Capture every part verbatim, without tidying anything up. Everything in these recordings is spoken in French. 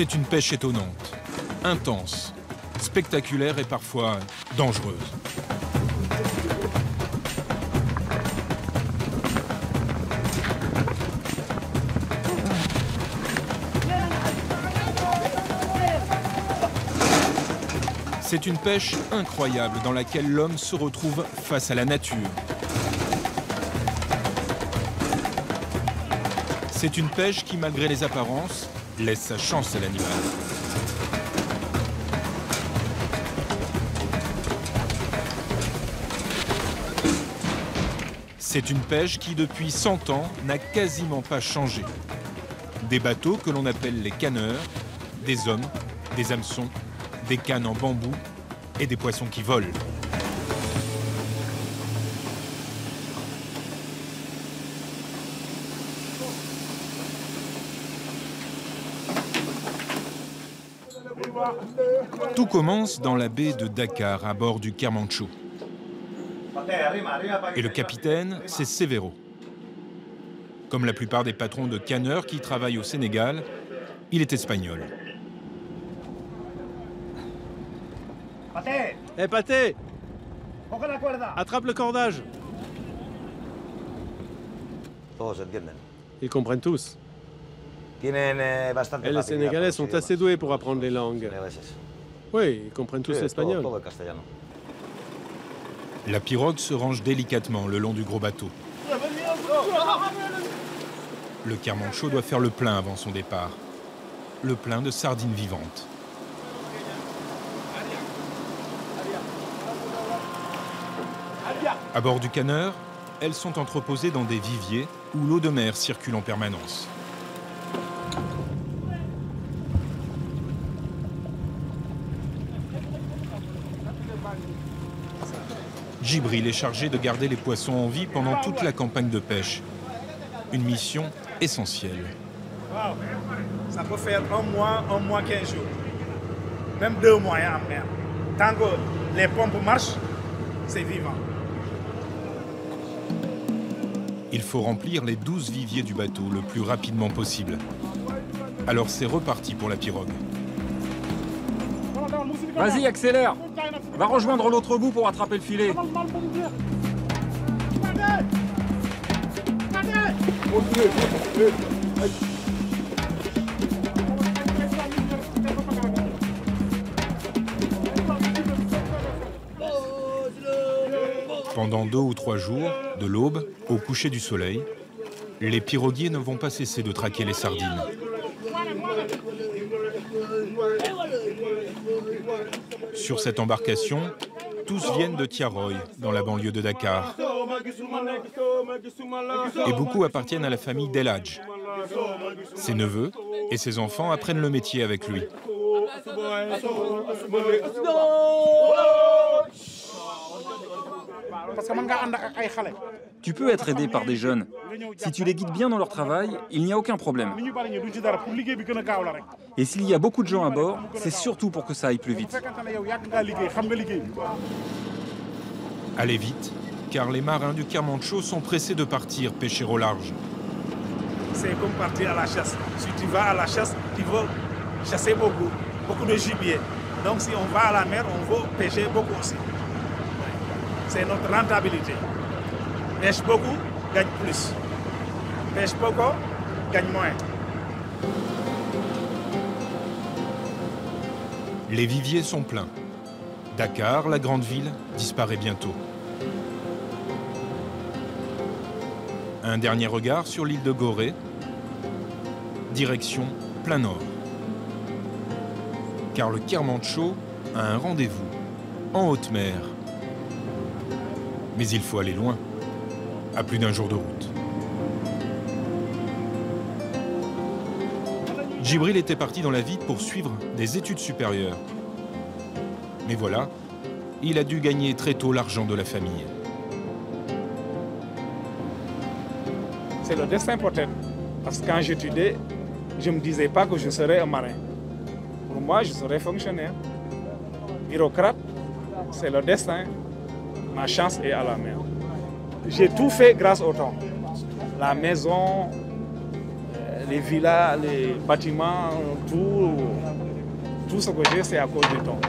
C'est une pêche étonnante, intense, spectaculaire et parfois dangereuse. C'est une pêche incroyable dans laquelle l'homme se retrouve face à la nature. C'est une pêche qui, malgré les apparences, laisse sa chance à l'animal. C'est une pêche qui, depuis cent ans, n'a quasiment pas changé. Des bateaux que l'on appelle les canneurs, des hommes, des hameçons, des cannes en bambou et des poissons qui volent. Tout commence dans la baie de Dakar, à bord du Kermanshah. Et le capitaine, c'est Severo. Comme la plupart des patrons de canneurs qui travaillent au Sénégal, il est espagnol. Hé, hey, Pathé! Attrape le cordage! Ils comprennent tous. Et les Sénégalais sont assez doués pour apprendre les langues. Oui, ils comprennent tous l'espagnol. La pirogue se range délicatement le long du gros bateau. Le Kermanshah doit faire le plein avant son départ. Le plein de sardines vivantes. À bord du canneur, elles sont entreposées dans des viviers où l'eau de mer circule en permanence. Djibril est chargé de garder les poissons en vie pendant toute la campagne de pêche. Une mission essentielle. Wow. Ça peut faire un mois, un mois, quinze jours. Même deux mois en mer. Tant que les pompes marchent, c'est vivant. Il faut remplir les douze viviers du bateau le plus rapidement possible. Alors c'est reparti pour la pirogue. Vas-y, accélère! Va rejoindre l'autre bout pour attraper le filet. Pendant deux ou trois jours, de l'aube au coucher du soleil, les piroguiers ne vont pas cesser de traquer les sardines. Sur cette embarcation, tous viennent de Thiaroye, dans la banlieue de Dakar. Et beaucoup appartiennent à la famille d'El Hadj. Ses neveux et ses enfants apprennent le métier avec lui. Tu peux être aidé par des jeunes. Si tu les guides bien dans leur travail, il n'y a aucun problème. Et s'il y a beaucoup de gens à bord, c'est surtout pour que ça aille plus vite. Allez vite, car les marins du Kermanshah sont pressés de partir pêcher au large. C'est comme partir à la chasse. Si tu vas à la chasse, tu veux chasser beaucoup, beaucoup de gibier. Donc si on va à la mer, on veut pêcher beaucoup aussi. C'est notre rentabilité. Pêche beaucoup, gagne plus. Pêche beaucoup, gagne moins. Les viviers sont pleins. Dakar, la grande ville, disparaît bientôt. Un dernier regard sur l'île de Gorée. Direction plein nord. Car le Kermanshah a un rendez-vous en haute mer. Mais il faut aller loin, à plus d'un jour de route. Djibril était parti dans la vie pour suivre des études supérieures. Mais voilà, il a dû gagner très tôt l'argent de la famille. C'est le destin peut-être. Parce que quand j'étudiais, je ne me disais pas que je serais un marin. Pour moi, je serais fonctionnaire. Bureaucrate, c'est le destin. Ma chance est à la mer. J'ai tout fait grâce au temps. La maison, les villas, les bâtiments, tout, tout ce que j'ai, c'est à cause du thon.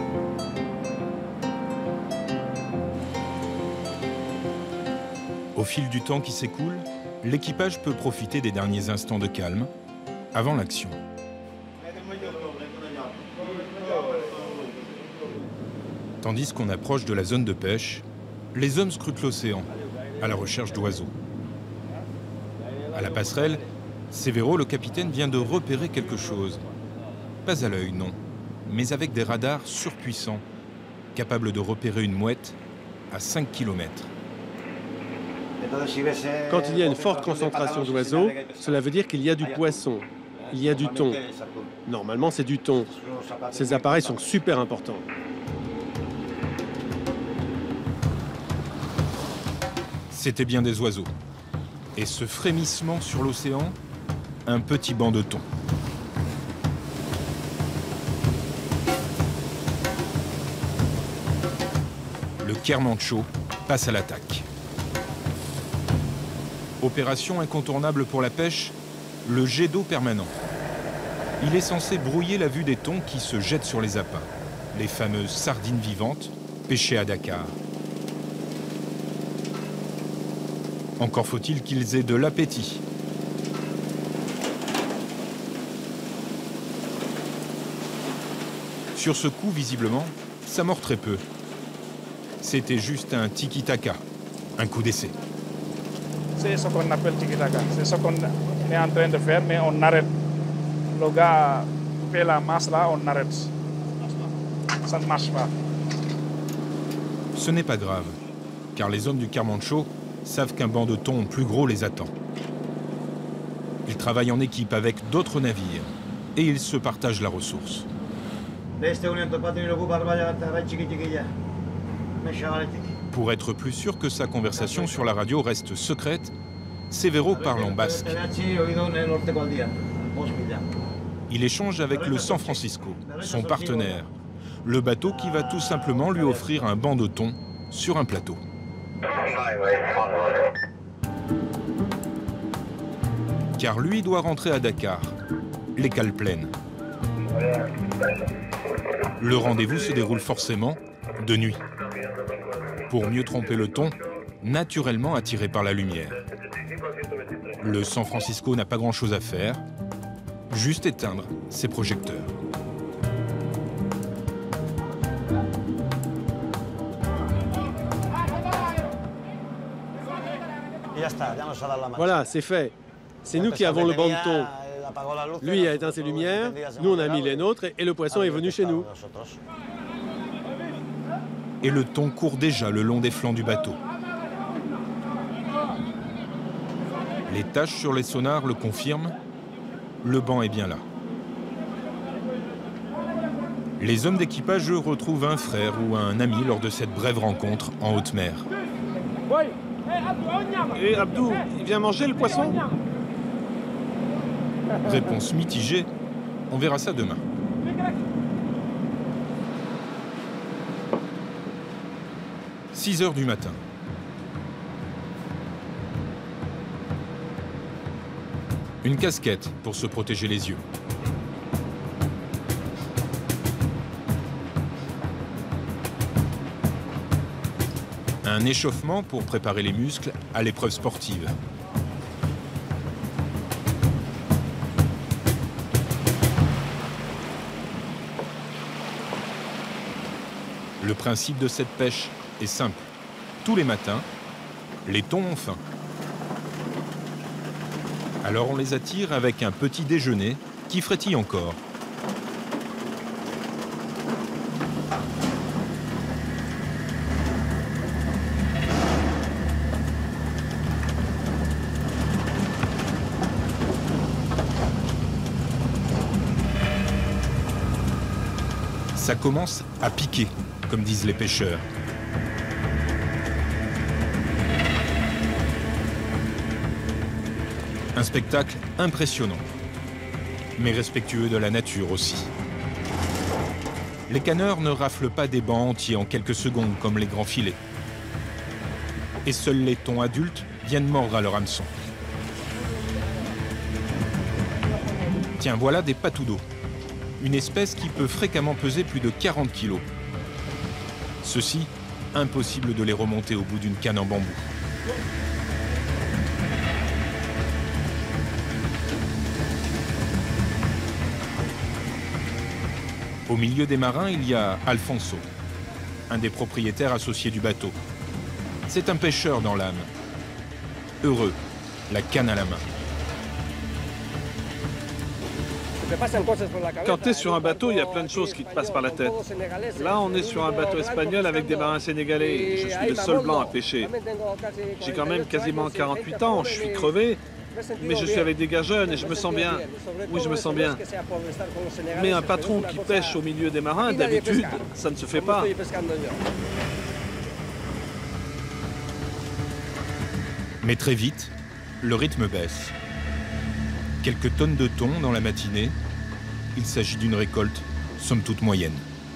Au fil du temps qui s'écoule, l'équipage peut profiter des derniers instants de calme avant l'action. Tandis qu'on approche de la zone de pêche, les hommes scrutent l'océan à la recherche d'oiseaux. À la passerelle, Severo, le capitaine, vient de repérer quelque chose. Pas à l'œil, non, mais avec des radars surpuissants, capables de repérer une mouette à cinq kilomètres. Quand il y a une forte concentration d'oiseaux, cela veut dire qu'il y a du poisson, il y a du thon. Normalement, c'est du thon. Ces appareils sont super importants. C'étaient bien des oiseaux. Et ce frémissement sur l'océan, un petit banc de thon. Le Kermancho passe à l'attaque. Opération incontournable pour la pêche, le jet d'eau permanent. Il est censé brouiller la vue des thons qui se jettent sur les appâts, les fameuses sardines vivantes pêchées à Dakar. Encore faut-il qu'ils aient de l'appétit. Sur ce coup, visiblement, ça mord très peu. C'était juste un tiki-taka, un coup d'essai. C'est ce qu'on appelle tiki-taka. C'est ce qu'on est en train de faire, mais on arrête. Le gars fait la masse là, on arrête. Ça ne marche pas. Ce n'est pas grave, car les hommes du Kermancho savent qu'un banc de thon plus gros les attend. Ils travaillent en équipe avec d'autres navires et ils se partagent la ressource. Pour être plus sûr que sa conversation sur la radio reste secrète, Severo parle en basque. Il échange avec le San Francisco, son partenaire, le bateau qui va tout simplement lui offrir un banc de thon sur un plateau. Car lui doit rentrer à Dakar, les cales pleines. Le rendez-vous se déroule forcément de nuit. Pour mieux tromper le thon, naturellement attiré par la lumière. Le San Francisco n'a pas grand-chose à faire, juste éteindre ses projecteurs. Voilà, c'est fait. C'est nous qui avons le banc de thon. Lui a éteint ses lumières, nous on a mis les nôtres et le poisson est venu chez nous. Et le thon court déjà le long des flancs du bateau. Les taches sur les sonars le confirment, le banc est bien là. Les hommes d'équipage, eux, retrouvent un frère ou un ami lors de cette brève rencontre en haute mer. Et Abdou, il vient manger le poisson? Réponse mitigée, on verra ça demain. six heures du matin. Une casquette pour se protéger les yeux. Un échauffement pour préparer les muscles à l'épreuve sportive. Le principe de cette pêche est simple. Tous les matins, les thons ont faim. Alors on les attire avec un petit déjeuner qui frétille encore. Ça commence à piquer, comme disent les pêcheurs. Un spectacle impressionnant, mais respectueux de la nature aussi. Les canneurs ne raflent pas des bancs entiers en quelques secondes comme les grands filets. Et seuls les thons adultes viennent mordre à leur hameçon. Tiens, voilà des patous d'eau, une espèce qui peut fréquemment peser plus de quarante kilos. Ceux-ci, impossible de les remonter au bout d'une canne en bambou. Au milieu des marins, il y a Alfonso, un des propriétaires associés du bateau. C'est un pêcheur dans l'âme. Heureux, la canne à la main. Quand tu es sur un bateau, il y a plein de choses qui te passent par la tête. Là, on est sur un bateau espagnol avec des marins sénégalais. Je suis le seul blanc à pêcher. J'ai quand même quasiment quarante-huit ans, je suis crevé, mais je suis avec des gars jeunes et je me sens bien. Oui, je me sens bien. Mais un patron qui pêche au milieu des marins, d'habitude, ça ne se fait pas. Mais très vite, le rythme baisse. Quelques tonnes de thon dans la matinée, il s'agit d'une récolte, somme toute moyenne.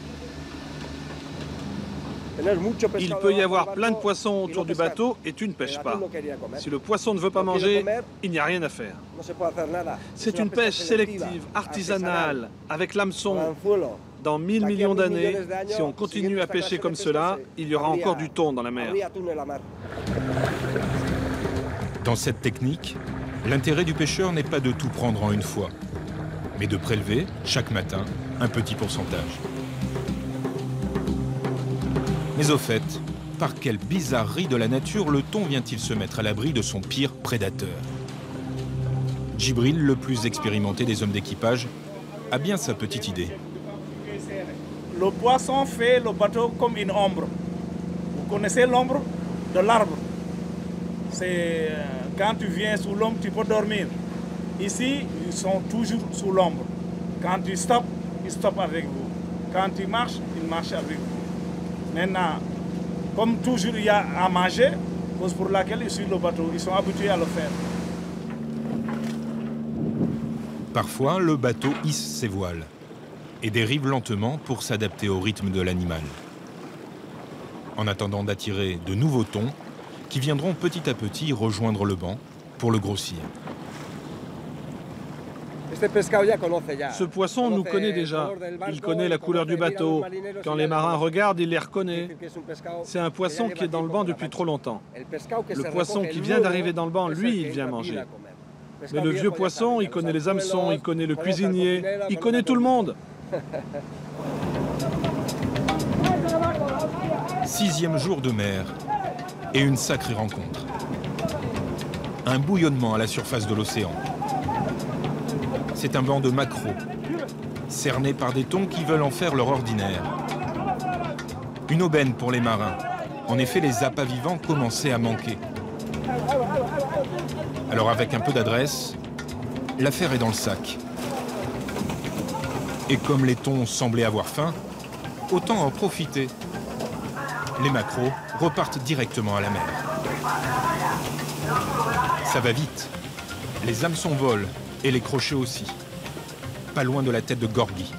Il peut y avoir plein de poissons autour du bateau et tu ne pêches pas. Si le poisson ne veut pas manger, il n'y a rien à faire. C'est une pêche sélective, artisanale, avec l'hameçon. Dans mille millions d'années, si on continue à pêcher comme cela, il y aura encore du thon dans la mer. Dans cette technique, l'intérêt du pêcheur n'est pas de tout prendre en une fois, mais de prélever, chaque matin, un petit pourcentage. Mais au fait, par quelle bizarrerie de la nature le thon vient-il se mettre à l'abri de son pire prédateur? Djibril, le plus expérimenté des hommes d'équipage, a bien sa petite idée. Le poisson fait le bateau comme une ombre. Vous connaissez l'ombre de l'arbre? C'est quand tu viens sous l'ombre, tu peux dormir. Ici, ils sont toujours sous l'ombre. Quand tu stoppes, ils stoppent avec vous. Quand tu marches, ils marchent avec vous. Maintenant, comme toujours il y a à manger, cause pour laquelle ils suivent le bateau, ils sont habitués à le faire. Parfois, le bateau hisse ses voiles et dérive lentement pour s'adapter au rythme de l'animal. En attendant d'attirer de nouveaux thons, qui viendront petit à petit rejoindre le banc pour le grossir. Ce poisson nous connaît déjà. Il connaît la couleur du bateau. Quand les marins regardent, il les reconnaît. C'est un poisson qui est dans le banc depuis trop longtemps. Le poisson qui vient d'arriver dans le banc, lui, il vient manger. Mais le vieux poisson, il connaît les hameçons, il connaît le cuisinier, il connaît tout le monde. Sixième jour de mer. Et une sacrée rencontre. Un bouillonnement à la surface de l'océan. C'est un banc de maquereaux, cernés par des thons qui veulent en faire leur ordinaire. Une aubaine pour les marins. En effet, les appâts vivants commençaient à manquer. Alors avec un peu d'adresse, l'affaire est dans le sac. Et comme les thons semblaient avoir faim, autant en profiter. Les maquereaux repartent directement à la mer. Ça va vite. Les hameçons volent et les crochets aussi. Pas loin de la tête de Gorgui.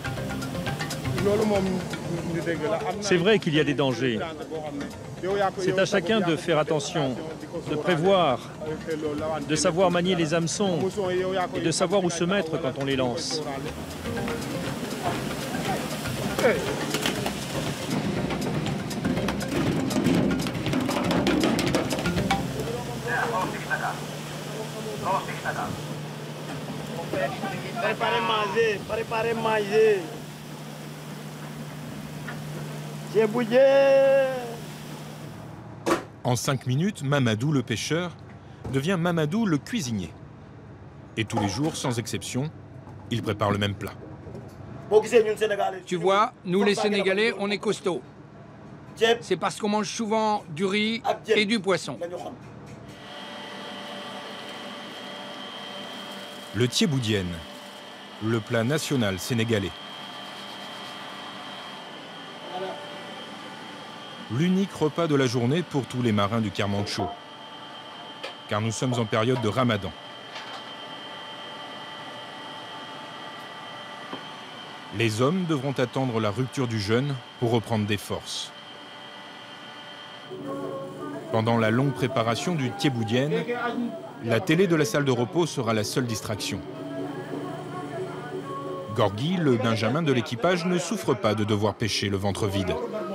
C'est vrai qu'il y a des dangers. C'est à chacun de faire attention, de prévoir, de savoir manier les hameçons et de savoir où se mettre quand on les lance. Préparez manger, préparez manger. J'ai bouillé. En cinq minutes, Mamadou le pêcheur devient Mamadou le cuisinier. Et tous les jours, sans exception, il prépare le même plat. Tu vois, nous les Sénégalais, on est costauds. C'est parce qu'on mange souvent du riz et du poisson. Le thiéboudienne, le plat national sénégalais. L'unique repas de la journée pour tous les marins du Kermanshah, car nous sommes en période de Ramadan. Les hommes devront attendre la rupture du jeûne pour reprendre des forces. Pendant la longue préparation du thiéboudienne, la télé de la salle de repos sera la seule distraction. Gorgui, le benjamin de l'équipage, ne souffre pas de devoir pêcher le ventre vide.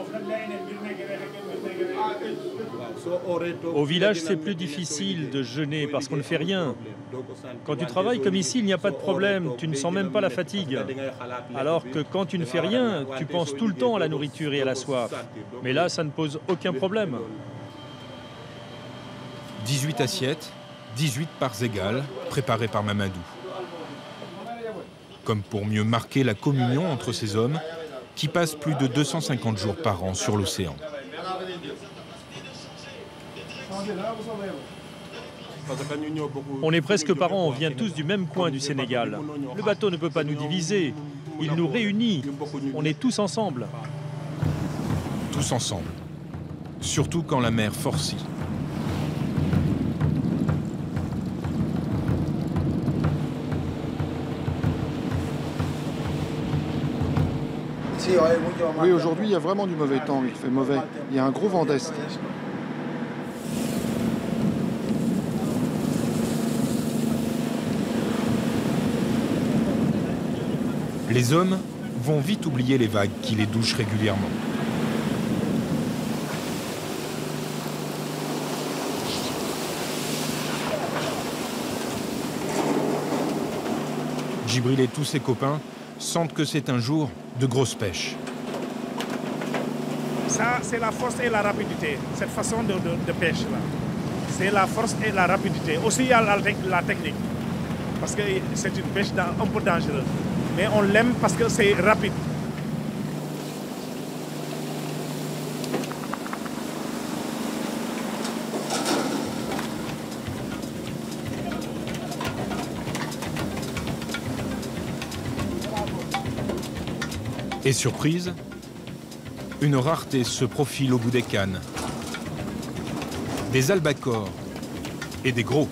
Au village, c'est plus difficile de jeûner parce qu'on ne fait rien. Quand tu travailles comme ici, il n'y a pas de problème, tu ne sens même pas la fatigue. Alors que quand tu ne fais rien, tu penses tout le temps à la nourriture et à la soif. Mais là, ça ne pose aucun problème. dix-huit assiettes, dix-huit parts égales, préparées par Mamadou. Comme pour mieux marquer la communion entre ces hommes qui passent plus de deux cent cinquante jours par an sur l'océan. On est presque parents, on vient tous du même coin du Sénégal. Le bateau ne peut pas nous diviser, il nous réunit, on est tous ensemble. Tous ensemble, surtout quand la mer forcit. Oui, aujourd'hui, il y a vraiment du mauvais temps, il fait mauvais. Il y a un gros vent d'est. Les hommes vont vite oublier les vagues qui les douchent régulièrement. Djibril et tous ses copains sentent que c'est un jour de grosse pêche. Ça, c'est la force et la rapidité, cette façon de, de, de pêche-là. C'est la force et la rapidité. Aussi, il y a la, la technique, parce que c'est une pêche un peu dangereuse. Mais on l'aime parce que c'est rapide. Et surprise, une rareté se profile au bout des cannes. Des albacores et des gros.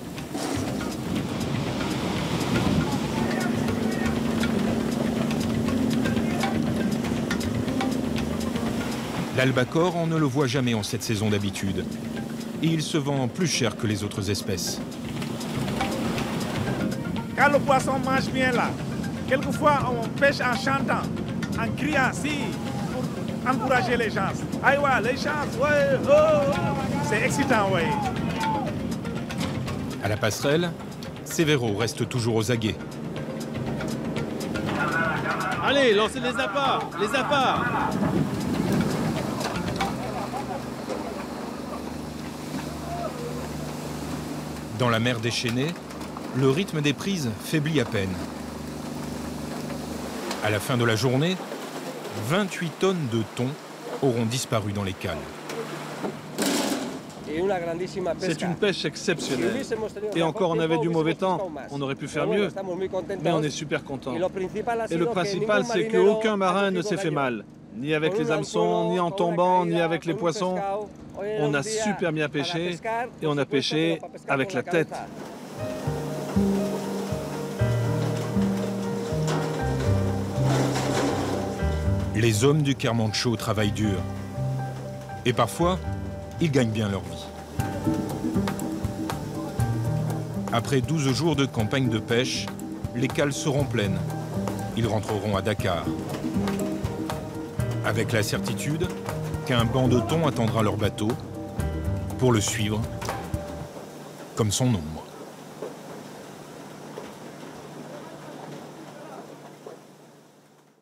L'albacore, on ne le voit jamais en cette saison d'habitude. Et il se vend plus cher que les autres espèces. Quand le poisson mange bien là, quelquefois on pêche en chantant, en criant, si, pour encourager les gens. Aïe, ouais, les gens, ouais, oh, oh. C'est excitant, ouais. À la passerelle, Severo reste toujours aux aguets. Allez, lancez les appâts, les appâts. Dans la mer déchaînée, le rythme des prises faiblit à peine. À la fin de la journée, vingt-huit tonnes de thon auront disparu dans les cales. C'est une pêche exceptionnelle. Et encore, on avait du mauvais temps. On aurait pu faire mieux. Mais on est super contents. Et le principal, c'est qu'aucun marin ne s'est fait mal. Ni avec les hameçons, ni en tombant, ni avec les poissons. On a super bien pêché. Et on a pêché avec la tête. Les hommes du Kermancho travaillent dur. Et parfois, ils gagnent bien leur vie. Après douze jours de campagne de pêche, les cales seront pleines. Ils rentreront à Dakar. Avec la certitude qu'un banc de thon attendra leur bateau pour le suivre comme son ombre.